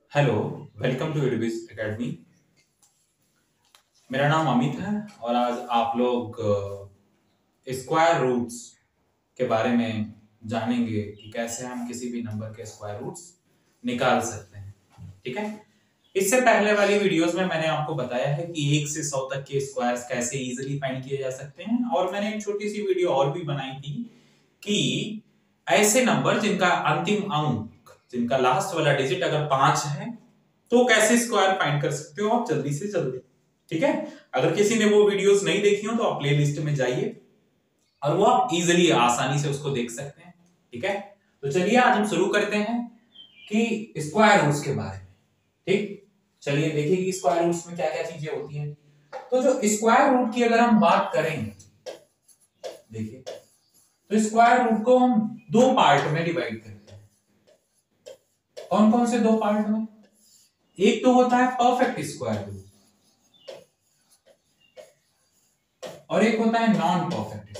Hello, welcome to एडविस academy. मेरा नाम अमित है और आज आप लोग स्क्वायर रूट्स के बारे में जानेंगे कि कैसे हम किसी भी नंबर के स्क्वायर रूट्स निकाल सकते हैं। ठीक है। इससे पहले वाली वीडियोस में मैंने आपको बताया है कि 1 से 100 तक के स्क्वायर्स कैसे इजीली फाइंड किए जा सकते हैं, और मैंने एक छोटी सी वीडियो और भी बनाई थी कि ऐसे नंबर जिनका अंतिम अंक, जिनका लास्ट वाला डिजिट अगर 5 है तो कैसे स्क्वायर फाइंड कर सकते हो आप जल्दी से जल्दी। ठीक है। अगर किसी ने वो वीडियोस नहीं देखी हो तो आप प्लेलिस्ट में जाइए और वो आप इजीली आसानी से उसको देख सकते हैं। ठीक है। तो चलिए आज हम शुरू करते हैं कि स्क्वायर रूट्स के बारे में। ठीक, चलिए देखिए कि स्क्वायर रूट्स में क्या क्या चीजें होती हैं। तो जो स्क्वायर रूट की अगर हम बात करें, देखिए तो स्क्वायर रूट को हम दो पार्ट में डिवाइड करते हैं। कौन कौन से दो पार्ट में? एक तो होता है परफेक्ट स्क्वायर रूट और एक होता है नॉन परफेक्ट।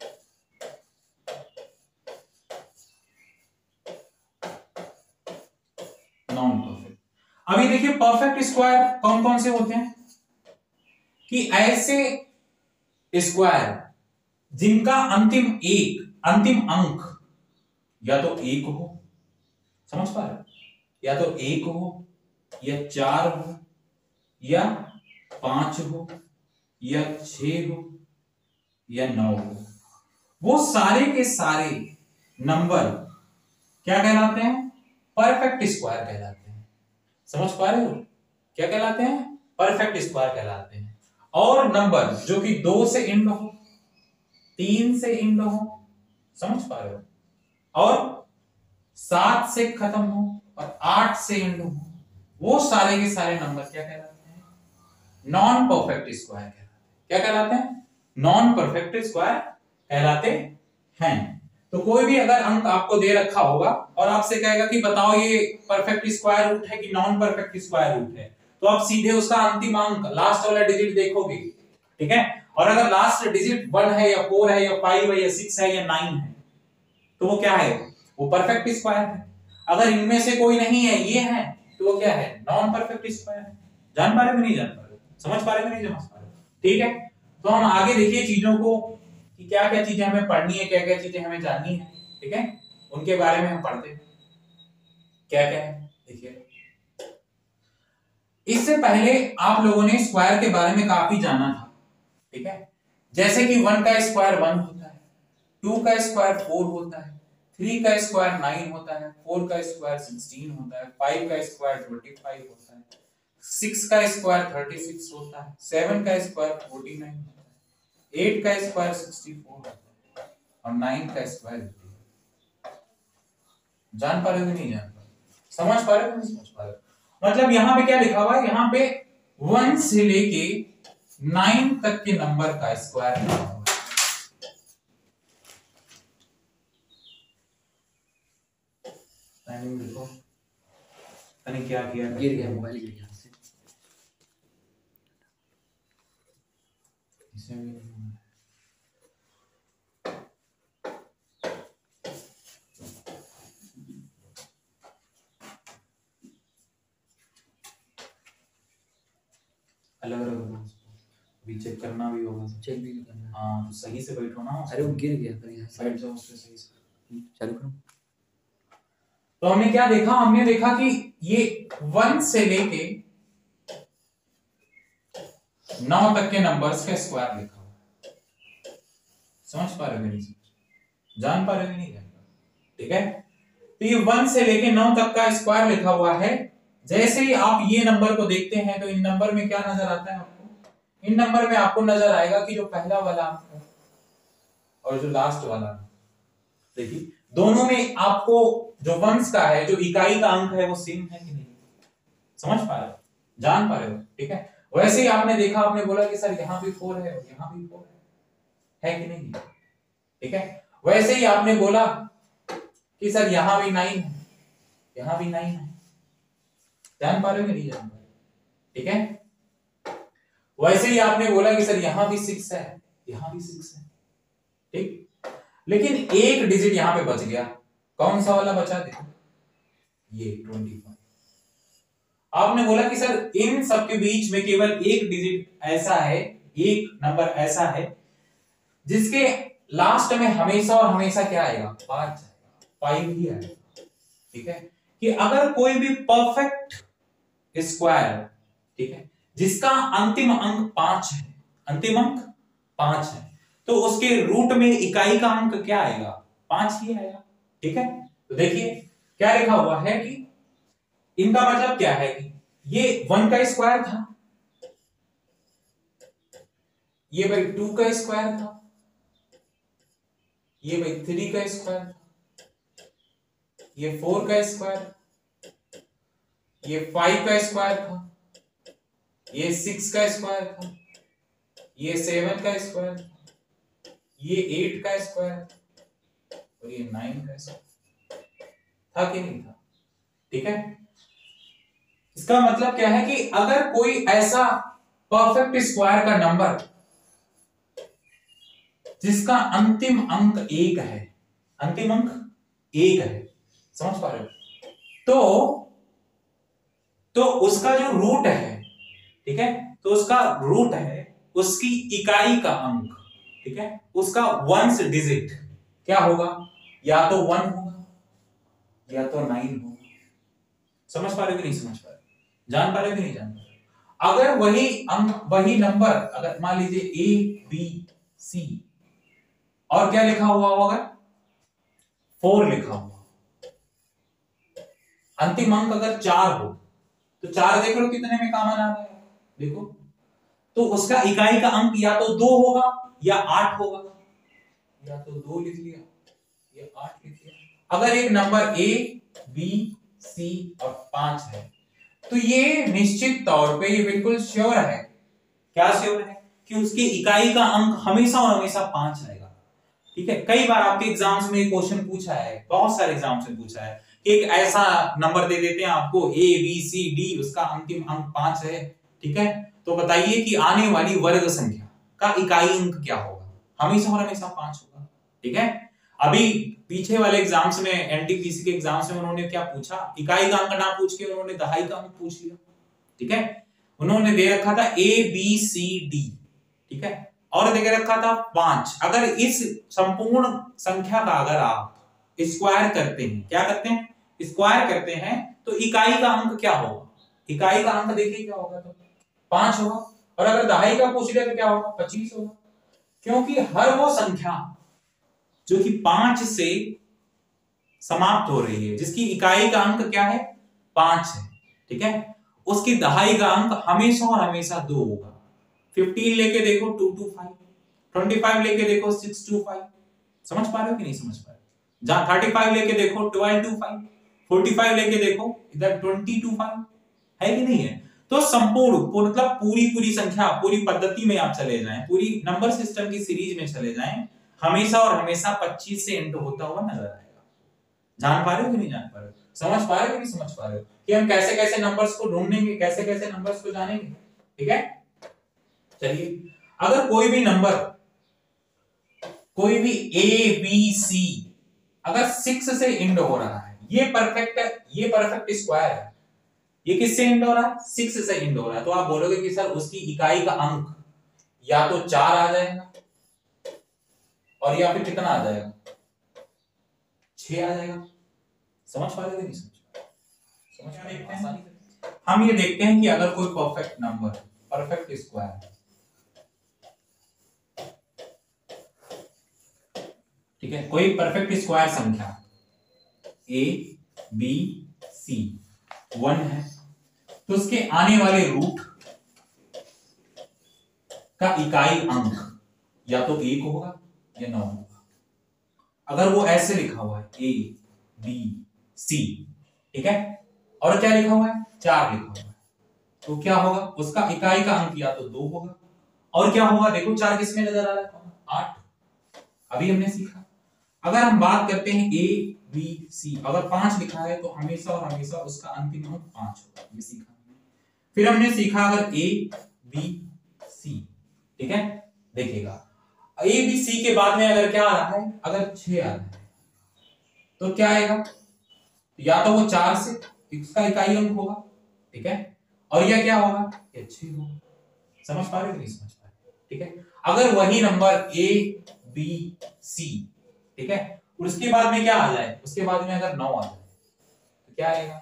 Non perfect. अभी देखिए परफेक्ट स्क्वायर कौन कौन से होते हैं कि ऐसे स्क्वायर जिनका अंतिम अंक या तो 1 हो, समझ पा रहे, या तो 1 हो या 4 हो या 5 हो या 6 हो या 9 हो, वो सारे के सारे नंबर क्या कहलाते हैं? परफेक्ट स्क्वायर कहलाते हैं। समझ पा रहे हो? क्या कहलाते हैं? परफेक्ट स्क्वायर कहलाते हैं। और नंबर जो कि 2 से एंड हो, 3 से एंड हो, समझ पा रहे हो, और 7 से खत्म हो और 8 से एंड हो, वो सारे के सारे नंबर क्या कहलाते हैं? नॉन परफेक्ट स्क्वायर कहलाते हैं। क्या कहलाते हैं? नॉन परफेक्ट स्क्वायर कहलाते हैं। तो कोई भी अगर अंक आपको दे रखा होगा और आपसे कहेगा कि बताओ ये परफेक्ट स्क्वायर रूट है कि नॉन परफेक्ट स्क्वायर रूट है, तो आप सीधे उसका अंतिम अंक, लास्ट वाला डिजिट देखोगे। ठीक है। और अगर लास्ट डिजिट 1 है या 4 है या 5 है या 6 है या 9 है तो वो क्या है? वो परफेक्ट स्क्वायर है। अगर इनमें से कोई नहीं है, ये है, तो वो क्या है? नॉन परफेक्ट स्क्वायर है। जान पा रहे हो नहीं जान पा रहे हो? समझ पा रहे हो नहीं समझ पा रहे हो? ठीक है। तो हम आगे देखिए चीजों को कि क्या क्या चीजें हमें पढ़नी है, क्या क्या चीजें हमें जाननी है। ठीक है, उनके बारे में हम पढ़ते हैं क्या क्या है। देखिए इससे पहले आप लोगों ने स्क्वायर के बारे में काफी जाना था। ठीक है। जैसे कि 1 का स्क्वायर 1 होता है, 2 का स्क्वायर 4 होता है, 3 का स्क्वायर 9 होता है, 4 का स्क्वायर 16 होता है, 5 का स्क्वायर 25 होता है, 6 का स्क्वायर 36 होता है, 7 का स्क्वायर 49 होता है, 8 का स्क्वायर 64 होता है और 9 का स्क्वायर 80। जान पा रहे हो कि नहीं जान पा रहे? समझ पा रहे हो नहीं समझ पा रहे? मतलब यहां पे क्या लिखा हुआ है? यहां पे 1 से लेके 9 तक के नंबर का स्क्वायर लिखा हुआ है। टाइमिंग देखो, तने क्या किया? गिर गया, मोबाइल गिर गया से। इसे भी अलग अलग अभी चेक करना भी होगा। चेक भी करना है। हाँ, तो सही से बैठो ना। अरे वो गिर गया पर यहाँ बैठ जाओ उस पे सही से। चालू करो। तो हमने क्या देखा? हमने देखा कि ये 1 से लेके 9 तक के नंबर्स का स्क्वायर लिखा हुआ है। समझ पा रहे हो नहीं? जान पा रहे हो नहीं जान पा रहे? ठीक है। तो ये 1 से लेके 9 तक का स्क्वायर लिखा हुआ है। जैसे ही आप ये नंबर को देखते हैं तो इन नंबर में क्या नजर आता है आपको? इन नंबर में आपको नजर आएगा कि जो पहला वाला अंक है और जो लास्ट वाला, देखिए दोनों में आपको जो वंश का है, जो इकाई का अंक है, वो सेम है कि नहीं? समझ पा रहे हो? जान पा रहे हो? ठीक है। वैसे ही आपने देखा, आपने बोला कि सर यहाँ भी 4 है और यहाँ भी 4 है कि नहीं? ठीक है। वैसे ही आपने बोला कि सर यहाँ भी 9 है, यहाँ भी 9 है। जान पा रहे हो कि नहीं जान पा रहे? ठीक है। वैसे ही आपने बोला कि सर यहाँ भी 6 है, यहाँ भी 6 है। ठीक। लेकिन एक डिजिट यहां पे बच गया। कौन सा वाला बचा? देखो ये 25। आपने बोला कि सर इन सब के बीच में केवल एक डिजिट ऐसा है, एक नंबर ऐसा है जिसके लास्ट में हमेशा और हमेशा क्या आएगा, 5 आएगा, 5 ही आएगा। ठीक है, कि अगर कोई भी परफेक्ट स्क्वायर, ठीक है, जिसका अंतिम अंक 5 है, अंतिम अंक 5 है, तो उसके रूट में इकाई का अंक क्या आएगा, 5 ही आएगा। ठीक है, तो देखिए क्या लिखा हुआ है कि इनका मतलब क्या है कि ये 1 का स्क्वायर था, ये भाई 2 का स्क्वायर था, ये भाई 3 का स्क्वायर था, ये 4 का स्क्वायर, ये 5 का स्क्वायर था, ये 6 का स्क्वायर था, ये 7 का स्क्वायर था, ये 8 का स्क्वायर और ये 9 का स्क्वायर था कि नहीं था। ठीक है, इसका मतलब क्या है कि अगर कोई ऐसा परफेक्ट स्क्वायर का नंबर जिसका अंतिम अंक 1 है, अंतिम अंक 1 है, समझ पा रहे हो, तो उसका जो रूट है, ठीक है, तो उसका रूट है उसकी इकाई का अंक, ठीक है, उसका 1 डिजिट क्या होगा, या तो 1 होगा या तो 9 होगा। समझ पा रहे हो कि नहीं समझ पा रहे, जान पा रहे हो कि नहीं जान पा रहे। अगर वही अंक, वही नंबर, अगर मान लीजिए A B C और क्या लिखा हुआ होगा, 4 लिखा हुआ, अंतिम अंक अगर 4 हो तो 4 देख लो कितने में कॉमन आ रहा है, देखो, तो उसका इकाई का अंक या तो 2 होगा या 8 होगा, या तो 2 लिख लिया या 8 लिख लिया। अगर एक नंबर A B C और 5 है तो ये निश्चित तौर पे, ये बिल्कुल श्योर है, क्या श्योर है कि उसकी इकाई का अंक हमेशा और हमेशा 5 आएगा। ठीक है, कई बार आपके एग्जाम्स में क्वेश्चन पूछा है, बहुत सारे एग्जाम्स में पूछा है कि एक ऐसा नंबर दे देते हैं आपको A B C D, उसका अंतिम अंक 5 है, ठीक है, तो बताइए कि आने वाली वर्ग संख्या का इकाई अंक क्या होगा, हमेशा और हमेशा 5 होगा। ठीक है, अभी पीछे वाले एग्जाम्स में, एनटीपीसी के एग्जाम्स में उन्होंने क्या पूछा, इकाई का अंक ना पूछ के उन्होंने दहाई का अंक पूछ लिया। ठीक है, उन्होंने दे रखा था A B C D, ठीक है, और दे रखा था 5। अगर इस संपूर्ण संख्या का अगर आप स्क्वायर करते हैं, क्या करते हैं, स्क्वायर करते हैं, तो इकाई का अंक क्या होगा, इकाई का अंक देखिए क्या होगा, तो 5 होगा, और अगर दहाई का पूछ लिया तो क्या होगा, 25 होगा, क्योंकि हर वो संख्या जो कि 5 से समाप्त हो रही है, जिसकी इकाई का अंक क्या है, 5 है, ठीक है, उसकी दहाई का अंक हमेशा और हमेशा 2 होगा। 15 लेके देखो 2 to 5, 25 लेके देखो 6 to 5, समझ पा रहे हो कि नहीं समझ पा रहे हो, जहां 35 लेके देखो 12 to 5, 45 लेके देखो इधर 20 to 5, है कि नहीं है। तो संपूर्ण मतलब पूरी संख्या, पूरी पद्धति में आप चले जाएं, पूरी नंबर सिस्टम की सीरीज में चले जाएं, हमेशा और हमेशा 25 से इंटू होता हुआ नजर आएगा। जान पा रहे हो कि नहीं जान पा रहे हो, समझ पा रहे हो कि नहीं समझ पा रहे हो कि हम कैसे कैसे नंबर्स को ढूंढेंगे, कैसे कैसे नंबर्स को जानेंगे। ठीक है, चलिए, अगर कोई भी नंबर, कोई भी A B C अगर 6 से इंड हो रहा है, ये परफेक्ट है, ये परफेक्ट स्क्वायर है, ये किससे इंड हो रहा है, 6 से इंड हो रहा है, तो आप बोलोगे कि सर उसकी इकाई का अंक या तो 4 आ जाएगा और या फिर कितना आ जाएगा, 6 आ जाएगा। समझ पा रहे हो नहीं समझ पा रहे हैं। हम ये देखते हैं कि अगर कोई परफेक्ट नंबर, परफेक्ट स्क्वायर, ठीक है, कोई परफेक्ट स्क्वायर संख्या A B C 1 है, तो उसके आने वाले रूट का इकाई अंक या तो 1 होगा या 9 होगा। अगर वो ऐसे लिखा हुआ है A B C, ठीक है, और क्या लिखा हुआ है, 4 लिखा हुआ है, तो क्या होगा, उसका इकाई का अंक या तो 2 होगा, और क्या होगा, देखो 4 किसमें नजर आ रहा है, 8, अभी हमने सीखा। अगर हम बात करते हैं A B C, अगर 5 लिखा है तो हमेशा और हमेशा उसका अंतिम अंक 5 होगा, ये सीखा। फिर हमने सीखा अगर A B C, ठीक है, देखिएगा A B C के बाद में अगर क्या आ रहा है, अगर 6 आ रहा है तो क्या आएगा, या तो वो 4 से इसका इकाई अंक होगा, ठीक है, और यह क्या होगा, ये 6 होगा। समझ पा रहे हो नहीं समझ पा रहे? ठीक है, अगर वही नंबर A B C, ठीक है, उसके बाद में क्या आ जाए, उसके बाद में अगर 9 आ जाए तो क्या आएगा,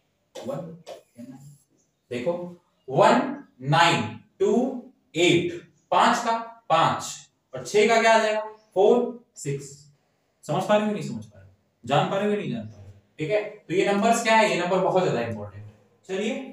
1 देखो 1 9 2 8, 5 का 5 और 6 का क्या आ जाएगा 4 6। समझ पा रहे हो नहीं समझ पा रहे हो, जान पा रहे हो नहीं जान पा रहे हो? ठीक है, तो ये नंबर्स क्या है, ये नंबर बहुत ज्यादा इंपॉर्टेंट है। चलिए,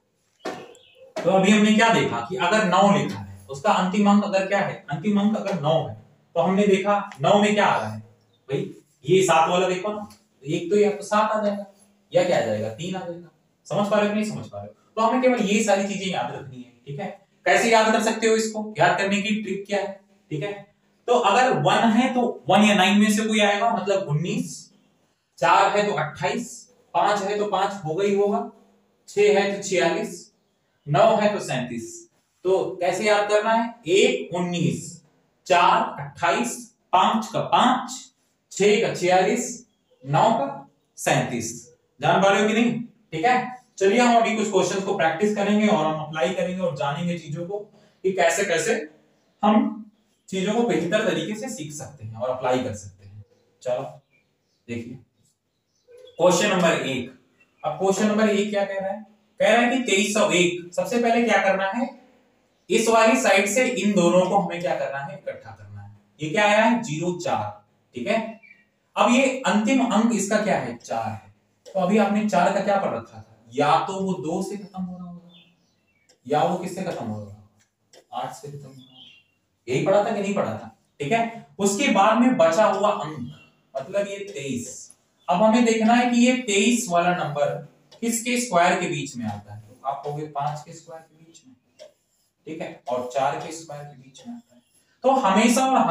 तो अभी हमने क्या देखा कि अगर 9 लिखा है, उसका अंतिम अंक अगर क्या है, अंतिम अंक अगर 9 है, तो हमने देखा 9 में क्या आ रहा है भाई, ये 7 वाला देखो ना, तो एक तो या तो 7 आ जाएगा या क्या आ जाएगा 3 आ जाएगा। समझ पा रहे हो नहीं समझ पा रहे हो? तो हमें केवल ये सारी चीजें याद रखनी है। ठीक है, कैसे याद कर सकते हो इसको, याद करने की ट्रिक क्या है? ठीक है, तो अगर 1 है तो 1 या 9 में से कोई आएगा, मतलब 19, 4 है तो 28, 5 है तो 5 होगा ही होगा, 6 है तो 46, 9 है तो 37। तो कैसे याद करना है, 1 19, 4 28, 5 का 5, 6 का 46, 9 का 37। जान पा रहे हो कि नहीं? ठीक है, चलिए हम अभी कुछ क्वेश्चंस को प्रैक्टिस करेंगे और हम अप्लाई करेंगे और जानेंगे चीजों को कि कैसे कैसे हम चीजों को बेहतर तरीके से सीख सकते हैं और अप्लाई कर सकते हैं। चलो देखिए क्वेश्चन नंबर 1। अब क्वेश्चन नंबर 1 क्या कह रहा है, कह रहा है कि 2301। सबसे पहले क्या करना है, इस वाली साइड से इन दोनों को हमें क्या करना है, इकट्ठा करना है। ये क्या आया है 04, ठीक है। अब ये अंतिम अंक इसका क्या है 4 है, तो अभी आपने 4 का क्या पढ़ रखा था, या तो वो 2 से खत्म हो रहा होगा या वो किससे खत्म हो रहा होगा 8 से खत्म हो रहा होगा, यही पढ़ा था कि नहीं पढ़ा था? ठीक है, उसके बाद में बचा हुआ अंक मतलब ये 23। अब हमें देखना है कि ये 23 वाला नंबर किसके स्क्वायर के बीच में आता है, तो आप कहोगे 5 के स्क्वायर के बीच में, ठीक है, और 4 के स्क्वायर के बीच में आता है। तो हमेशा और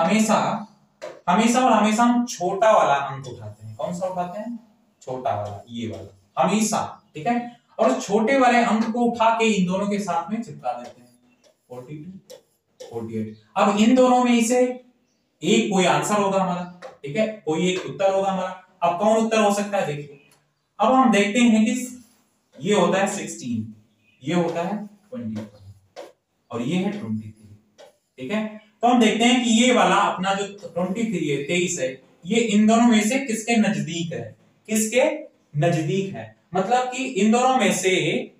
हमेशा हम छोटा वाला अंक उठाते हैं। कौन सा उठाते हैं, छोटा वाला, ये वाला हमेशा, ठीक है। और छोटे वाले अंक को उठा के इन दोनों के साथ में चिपका देते हैं 42 48। अब इन दोनों में से एक कोई आंसर होगा हमारा, ठीक है, कोई एक उत्तर होगा हमारा। अब कौन उत्तर हो सकता है, देखिए अब हम देखते हैं कि ये होता है 16, ये होता है 21 और ये है 23, ठीक है। तो हम देखते हैं कि ये वाला अपना जो 23 है 23 है, ये इन दोनों में से किसके नजदीक है, किसके नजदीक है, मतलब कि इन दोनों में से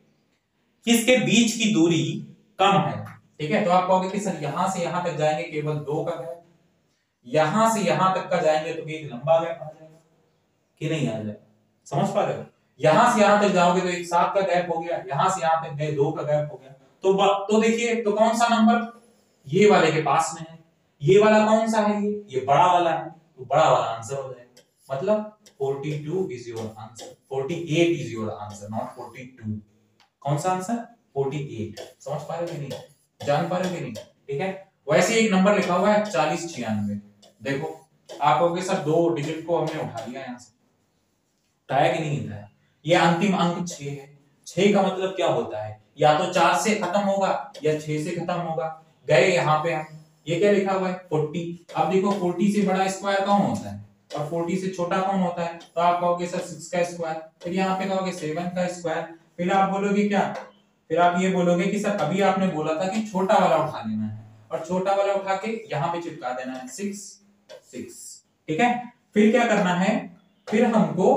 किसके बीच की दूरी कम है, ठीक है। तो आप कहोगे कि सर यहां से यहां तक जाएंगे केवल 2 का गैप, यहां से यहां तक का जाएंगे तो एक लंबा गैप आ जाएगा कि नहीं आ जाएगा, समझ पा रहे हो? यहां से यहां तक जाओगे तो एक 7 का गैप हो गया, यहां से यहां तक गए 2 का गैप हो गया। तो देखिए तो कौन सा नंबर ये वाले के पास में है, ये वाला कौन सा है, ये बड़ा वाला है, तो बड़ा वाला आंसर हो जाएगा। मतलब 42 is your answer, 48 is your answer, not 42। कौन सा आंसर 48। समझ पा रहे हो कि नहीं, जान पा रहे हो कि नहीं? ठीक है, वैसे एक नंबर लिखा हुआ है 4096। देखो आप कहोगे सर 2 डिजिट को हमने उठा लिया यहां से, उठाया कि नहीं उठाया? ये अंतिम अंक 6 है, 6 का मतलब क्या होता है, या तो 4 से खत्म होगा या 6 से खत्म होगा। गए यहाँ पे हम, ये क्या लिखा हुआ है 40। अब देखो 40 से बड़ा स्क्वायर कौन होता है और 40 से छोटा कौन होता है, तो आप कहोगे सर 6 का स्क्वायर, फिर यहाँ पे कहोगे 7 का स्क्वायर, फिर आप बोलोगे क्या, फिर आप ये बोलोगे कि सर अभी आपने बोला था कि छोटा वाला उठा लेना है और छोटा वाला उठा के यहाँ पे चिपका देना है 6 6, ठीक है। फिर क्या करना है, फिर हमको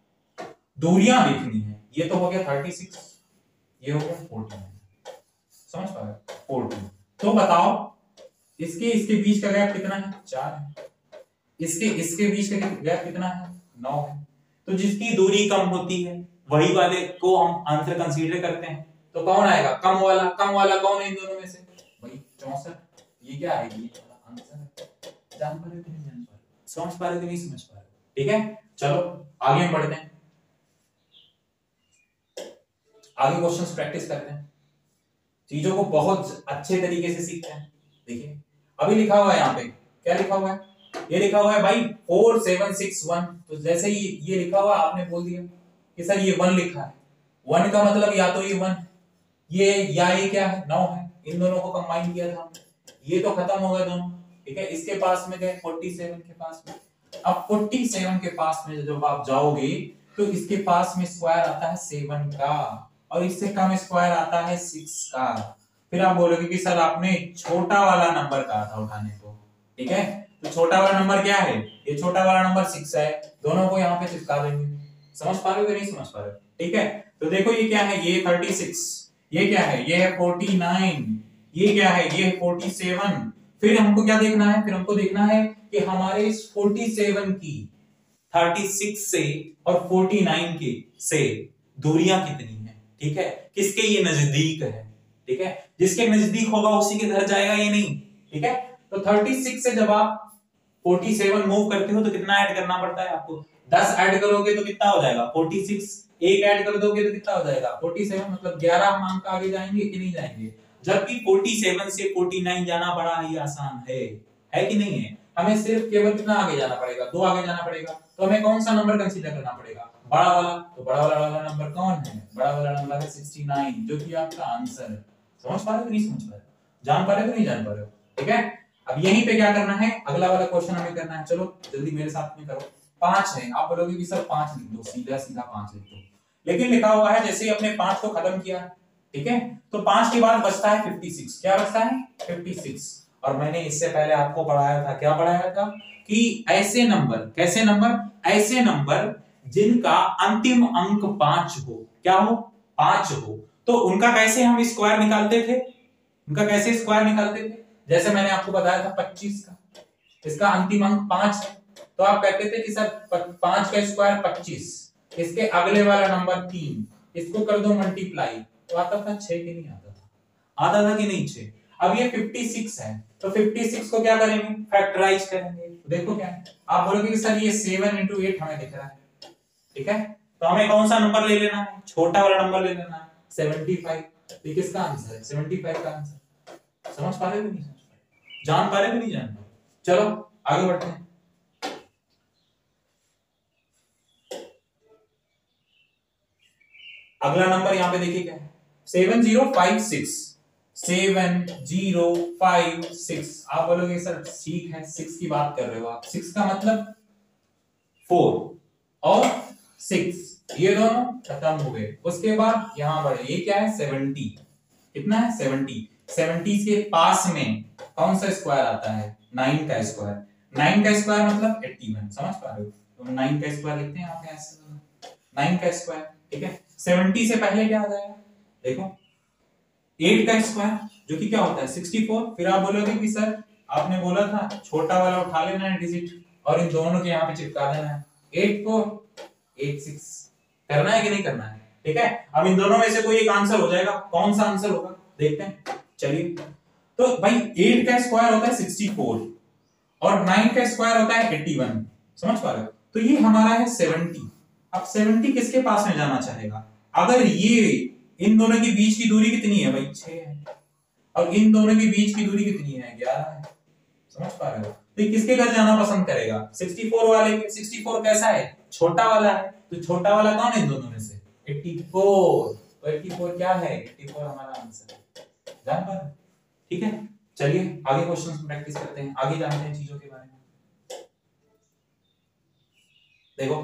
दूरियां देखनी है। ये तो हो गया 36, ये हो गया 14, समझ पा रहे हो 14। तो बताओ इसके बीच का गैप कितना है 4 है, इसके बीच का गैप कितना है 9 है। तो जिसकी दूरी कम होती है वही वाले को हम आंसर कंसीडर करते हैं। तो कौन आएगा कम वाला कौन है इन दोनों में से, वही 64। ये क्या है, ये आंसर है। जान पा रहे हो कि नहीं जान पा रहे हो, समझ पा रहे हो कि नहीं समझ पा रहे हो? ठीक है, चलो आगे हम बढ़ते हैं, आगे क्वेश्चंस प्रैक्टिस करते हैं, चीजों को बहुत अच्छे तरीके से सीखते हैं। देखिए अभी लिखा हुआ है यहाँ पे, क्या लिखा हुआ है, ये लिखा हुआ है भाई 4761। तो जैसे ही ये लिखा हुआ आपने बोल दिया कि सर ये 1 लिखा है, 1 का मतलब या तो ये 1 ये या ये क्या है 9 है, इन दोनों को कंबाइन किया था हमने, ये तो खत्म हो गए दोनों, ठीक है। इसके पास में गए 47 के पास में, अब 47 के पास में जब आप जाओगे तो इसके पास में स्क्वायर आता है 7 का, और इससे कम स्क्वायर आता है 6 का। फिर आप बोलोगे कि सर आपने छोटा वाला नंबर कहा था उठाने को, ठीक है, तो छोटा वाला नंबर क्या है, ये छोटा वाला नंबर 6 है, दोनों को यहाँ पे चिपका देंगे। समझ पा रहे हो कि नहीं समझ पा रहे हो, ठीक है। तो देखो ये क्या है, ये 36, ये क्या है, ये है 49, ये क्या है, ये है 47। फिर हमको क्या देखना है, फिर हमको देखना है कि हमारे इस 47 की 36 से और 49 के से दूरियां कितनी है, ठीक है, किसके ये नजदीक है, ठीक है, जिसके नजदीक होगा उसी के घर जाएगा, ये नहीं, ठीक है। तो 36 से जब आप 47 मूव करते हो तो कितना ऐड करना पड़ता है आपको, 10 ऐड करोगे तो कितना हो जाएगा 46, एक ऐड कर दोगे तो कितना हो जाएगा 47, मतलब 11 अंक आगे जाएंगे कि नहीं जाएंगे। जबकि 47 से 49 जाना बड़ा ही आसान है कि नहीं है। हमें सिर्फ केवल कितना आगे जाना पड़ेगा, 2 आगे जाना पड़ेगा। तो हमें कौन सा नंबर कंसीडर करना पड़ेगा, बड़ा वाला। तो बड़ा वाला नंबर कौन है, बड़ा वाला नंबर है 69, जो कि आपका आंसर है। समझ पा रहे हो नहीं समझ पा रहे हो, जान पा रहे हो नहीं जान पा रहे हो, ठीक है। अब यहीं पे क्या करना है, अगला वाला क्वेश्चन हमें करना है, चलो जल्दी मेरे साथ में करो। 5 है, आप बोलोगे कि सर 5 लिख दो, सीधा सीधा 5 लिख दो, लेकिन लिखा हुआ है जैसे ही अपने 5 को खत्म किया, ठीक है, तो 5 के बाद बचता है 56। क्या बचता है 56। और मैंने इससे पहले आपको पढ़ाया था, क्या पढ़ाया था कि ऐसे नंबर, कैसे नंबर, ऐसे नंबर जिनका अंतिम अंक 5 हो, क्या हो 5 हो, तो उनका कैसे हम स्क्वायर निकालते थे, उनका कैसे स्क्वायर निकालते थे। जैसे मैंने आपको बताया था 25 का, इसका अंतिम अंक 5 है, तो आप कहते थे कि सर 5 का स्क्वायर 25, इसके अगले वाला नंबर 3, इसको कर दो मल्टीप्लाई, तो आता था 6 कि नहीं आता था, आता था कि नहीं 6। अब ये 56 है, तो 56 को क्या करेंगे, फैक्टराइज करेंगे। तो देखो क्या है, आप बोलोगे कि सर ये 7 into 8 हमें दिख रहा है, ठीक है, तो हमें कौन सा नंबर ले लेना है, छोटा वाला नंबर ले लेना है 75। तो किसका आंसर है 75 का आंसर। समझ पा रहे हो नहीं समझ पा रहे, जान पा रहे हो नहीं जान पा रहे। चलो आगे बढ़ते हैं। अगला नंबर यहां पे देखिए क्या है, 7056, 7056। आप बोलोगे सर ठीक है 6 की बात कर रहे हो आप, 6 का मतलब 4 और 6, ये दोनों खत्म हो गए। उसके बाद यहां बढ़े, ये क्या है 70, कितना है 70, 70 के पास में कौन सा स्क्वायर आता है, 9 का स्क्वायर, 9 का स्क्वायर मतलब 81। समझ पा रहे हो, तो 9 का स्क्वायर लिखते हैं आप ऐसे, 9 का स्क्वायर, ठीक है। 70 से पहले क्या आ जाएगा, देखो 8 का स्क्वायर जो कि क्या होता है 64। फिर आप बोलोगे कि सर आपने बोला था छोटा वाला उठा लेना है डिजिट और इन दोनों के यहाँ पे चिपका देना है, 8486 करना है कि नहीं करना है, ठीक है। अब इन दोनों में से कोई एक आंसर हो जाएगा, कौन सा आंसर होगा देखते हैं, चलिए। तो भाई 8 का स्क्वायर होता है 64 और 9 का स्क्वायर होता है 81। समझ पा रहे हो, तो ये हमारा है 70। अब 70 किसके पास में जाना चाहेगा, अगर ये इन दोनों के बीच की दूरी कितनी है भाई 6 है, और इन दोनों के बीच की दूरी कितनी है 11 है। समझ पा रहे हो, तो ये किसके घर जाना पसंद करेगा 64 वाले के। 64 कैसा है, छोटा वाला है, तो छोटा वाला कौन है इन दोनों में से 84, तो 84 क्या है, 84 हमारा आंसर है, जान पा रहे, ठीक है। चलिए आगे क्वेश्चंस प्रैक्टिस करते हैं, आगे जानते हैं चीजों के बारे में। देखो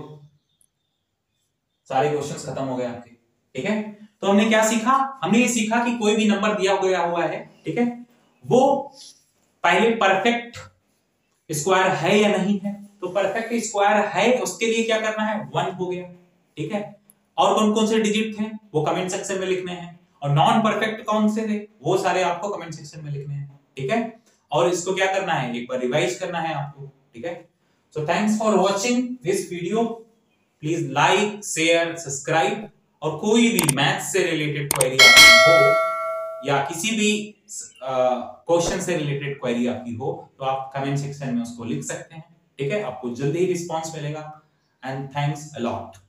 सारे क्वेश्चंस खत्म हो गए आपके, ठीक है। तो हमने क्या सीखा, हमने ये सीखा कि कोई भी नंबर दिया गया हुआ है, ठीक है, वो पहले परफेक्ट स्क्वायर है या नहीं है। तो परफेक्ट स्क्वायर है उसके लिए क्या करना है 1 हो गया, ठीक है। और कौन कौन से डिजिट थे वो कमेंट सेक्शन में लिखने हैं, और नॉन परफेक्ट कौन से थे वो सारे आपको कमेंट सेक्शन में लिखने हैं, ठीक है। और इसको क्या करना है एक बार रिवाइज करना है आपको, ठीक है। So thanks for watching this video, please like share subscribe, और कोई भी मैथ्स से रिलेटेड क्वेरी आपकी हो या किसी भी क्वेश्चन से रिलेटेड क्वेरी आपकी हो तो आप कमेंट सेक्शन में उसको लिख सकते हैं, ठीक है। आपको जल्दी ही रिस्पांस मिलेगा, एंड थैंक्स अ लॉट।